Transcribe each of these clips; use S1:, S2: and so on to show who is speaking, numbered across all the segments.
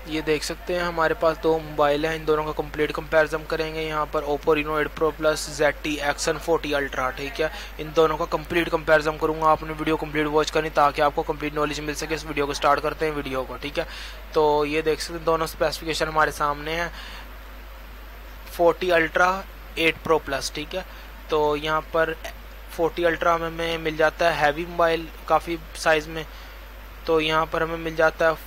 S1: ये देख सकते हैं हमारे पास दो मोबाइल हैं, इन दोनों का कंप्लीट कंपैरिजन करेंगे यहाँ पर। Oppo Reno 8 Pro Plus ZTE Axon 40 Ultra, ठीक है। इन दोनों का कंप्लीट कंपैरिजन करूँगा, आपने वीडियो कंप्लीट वॉच करनी ताकि आपको कंप्लीट नॉलेज मिल सके। इस वीडियो को स्टार्ट करते हैं वीडियो को, ठीक है। तो ये देख सकते हैं दोनों स्पेसिफिकेशन हमारे सामने हैं। 40 Ultra 8 Pro Plus, ठीक है। तो यहाँ पर 40 Ultra में मिल जाता है हैवी मोबाइल काफ़ी साइज़ में, तो यहाँ पर हमें मिल जाता है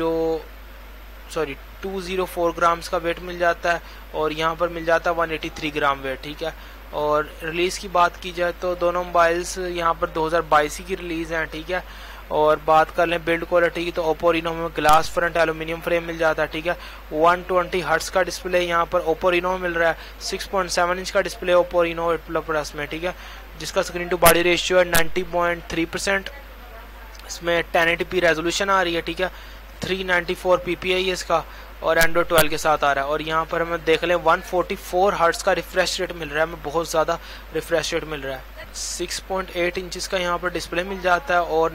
S1: 204 ग्राम्स का वेट मिल जाता है, और यहाँ पर मिल जाता है 183 ग्राम वेट, ठीक है। और रिलीज़ की बात की जाए तो दोनों मोबाइल्स यहाँ पर 2022 की रिलीज़ हैं, ठीक है। और बात कर लें बिल्ड क्वालिटी की तो Oppo Reno में ग्लास फ्रंट एल्यूमिनियम फ्रेम मिल जाता है, ठीक है। 120 हर्ट्ज़ का डिस्प्ले यहाँ पर Oppo Reno में मिल रहा है। 6.7 इंच का डिस्प्ले Oppo Reno 8 Plus में, ठीक है, जिसका स्क्रीन टू बॉडी रेशियो है 90.3%। इसमें 1080p रेजोल्यूशन आ रही है, ठीक है। 394 ppi है इसका, और एंड्रॉइड 12 के साथ आ रहा है। और यहाँ पर हमें देख लें 144 हर्ट्ज़ का रिफ्रेश रेट मिल रहा है, हमें बहुत ज़्यादा रिफ्रेश रेट मिल रहा है। 6.8 इंचज़ का यहाँ पर डिस्प्ले मिल जाता है, और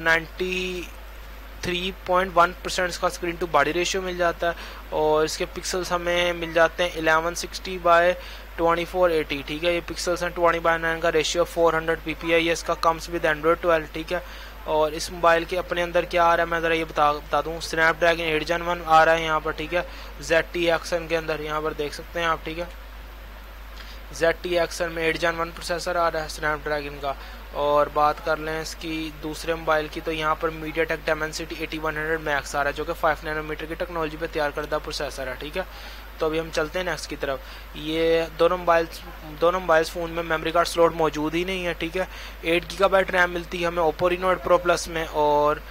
S1: 93.1% इसका स्क्रीन टू बॉडी रेशियो मिल जाता है। और इसके पिक्सल्स हमें मिल जाते हैं 1160 बाय 2480, ठीक है। ये पिक्सल्स हैं 20/9 का रेशियो, 400 ppi है इसका, कम्स विद एंड्रॉइड 12, ठीक है। और इस मोबाइल के अपने अंदर क्या आ रहा है मैं ज़रा ये बता दूँ। स्नैपड्रैगन 8 Gen 1 आ रहा है यहाँ पर, ठीक है। ZTE Axon के अंदर यहाँ पर देख सकते हैं आप, ठीक है। ZTE Axon में 8 Gen 1 प्रोसेसर आ रहा है स्नैपड्रैगन का। और बात कर लें इसकी दूसरे मोबाइल की तो यहाँ पर MediaTek Dimensity 8100 Max आ रहा है, जो कि 5 नैनोमीटर की टेक्नोलॉजी पे तैयार करदा प्रोसेसर है, ठीक है। तो अभी हम चलते हैं नेक्स्ट की तरफ। ये दोनों मोबाइल्स फ़ोन में मेमोरी कार्ड स्लॉट मौजूद ही नहीं है, ठीक है। 8 GB रैम मिलती है हमें Oppo Reno 8 Pro Plus में, और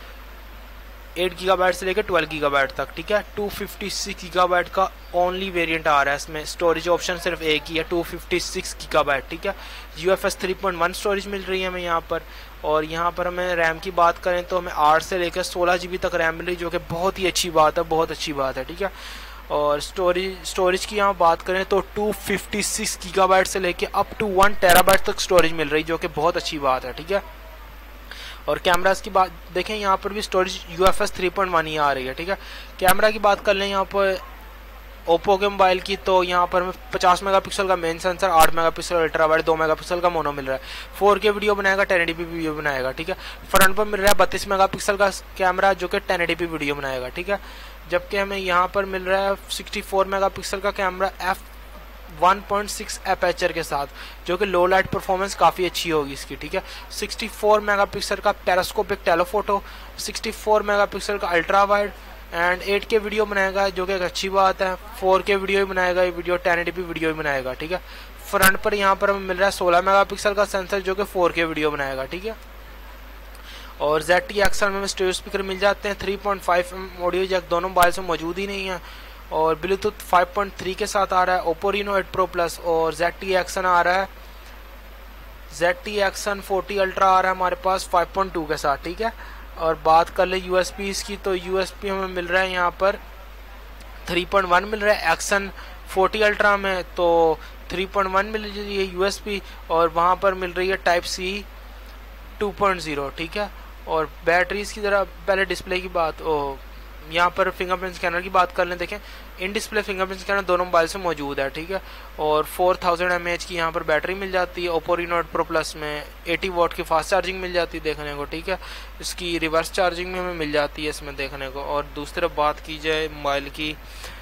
S1: 8 GB से लेकर 12 GB तक, ठीक है। 256 GB का ओनली वेरिएंट आ रहा है इसमें। स्टोरेज ऑप्शन सिर्फ एक ही है, 256 GB, ठीक है। UFS 3.1 स्टोरेज मिल रही है हमें यहाँ पर। और यहाँ पर हमें रैम की बात करें तो हमें 8 से लेकर 16 GB तक रैम मिल रही है, जो कि बहुत ही अच्छी बात है, बहुत अच्छी बात है, ठीक है। और स्टोरेज की यहाँ बात करें तो 256 GB से लेके अप टू 1 TB तक स्टोरेज मिल रही है, जो कि बहुत अच्छी बात है, ठीक है। और कैमरास की बात देखें, यहाँ पर भी स्टोरेज UFS 3.1 ही आ रही है, ठीक है। कैमरा की बात कर लें यहाँ पर ओप्पो के मोबाइल की तो यहाँ पर हमें 50 मेगापिक्सल का main sensor, 8 megapixel ultra wide, 2 megapixel का मोनो मिल रहा है। 4K वीडियो बनाएगा, 1080p वीडियो बनाएगा, ठीक है। फ्रंट पर मिल रहा है 32 मेगापिक्सल का कैमरा, जो कि 1080p वीडियो बनाएगा, ठीक है। जबकि हमें यहाँ पर मिल रहा है 64 मेगापिक्सल का कैमरा f1.6 एपर्चर के साथ, जो कि लो लाइट परफॉर्मेंस काफ़ी अच्छी होगी इसकी, ठीक है। 64 मेगापिक्सल का पेरिस्कोपिक टेलीफोटो, 64 मेगापिक्सल का ultra wide, and 8K video बनाएगा, जो कि एक अच्छी बात है। 4K वीडियो भी बनाएगा, ये वीडियो 1080p वीडियो भी बनाएगा, ठीक है। फ्रंट पर यहाँ पर हमें मिल रहा है 16 मेगापिक्सल का सेंसर, जो कि 4K वीडियो बनाएगा, ठीक है। और ZTE Axon में स्टीरियो स्पीकर मिल जाते हैं। 3.5mm ऑडियो जैक दोनों मोबाइल में मौजूद ही नहीं है। और ब्लूटूथ 5.3 के साथ आ रहा है Oppo Reno 8 Pro Plus। और ZTE Axon आ रहा है, ZTE Axon 40 Ultra आ रहा है हमारे पास 5.2 के साथ, ठीक है। और बात कर ले USBs की तो USB हमें मिल रहा है यहाँ पर 3.1 मिल रहा है Axon 40 Ultra में, तो 3.1 मिल रही है USB, और वहाँ पर मिल रही है Type-C 2.0, ठीक है। और बैटरीज की तरह पहले डिस्प्ले की बात, यहाँ पर फिंगरप्रिंट स्कैनर की बात कर लें, देखें इन डिस्प्ले फिंगरप्रिंट स्कैनर दोनों मोबाइल से मौजूद है, ठीक है। और 4000 mAh की यहाँ पर बैटरी मिल जाती है Oppo Reno 8 Pro Plus में। 80 वाट की फास्ट चार्जिंग मिल जाती है देखने को, ठीक है। इसकी रिवर्स चार्जिंग में हमें मिल जाती है इसमें देखने को। और दूसरी बात की जाए मोबाइल की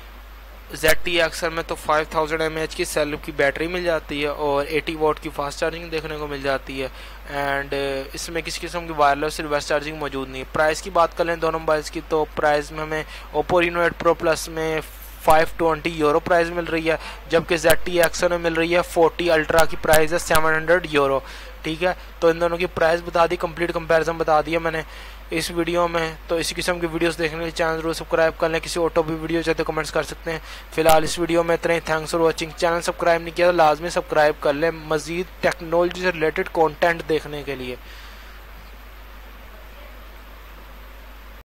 S1: ZTE Axon में तो 5000 mAh की सेल की बैटरी मिल जाती है, और 80 वाट की फास्ट चार्जिंग देखने को मिल जाती है। एंड इसमें किसी किस्म की वायरलेस रिवर्स चार्जिंग मौजूद नहीं है। प्राइस की बात कर लें दोनों मोबाइल्स की तो प्राइस में हमें Oppo Reno 8 Pro Plus में 520 यूरो प्राइस मिल रही है, जबकि ZTE Axon में मिल रही है 40 Ultra की प्राइस है 700 यूरो, ठीक है। तो इन दोनों की प्राइस बता दी, कंप्लीट कंपैरिजन बता दिया मैंने इस वीडियो में। तो इसी किस्म की वीडियोस देखने के लिए चैनल जरूर सब्सक्राइब कर लें। किसी ऑटो भी वीडियो चाहते तो कमेंट्स कर सकते हैं। फिलहाल इस वीडियो में इतना ही। Thanks for watching. Channel subscribe नहीं किया तो लाजमी सब्सक्राइब कर लें मज़ीद टेक्नोलॉजी से रिलेटेड कंटेंट देखने के लिए।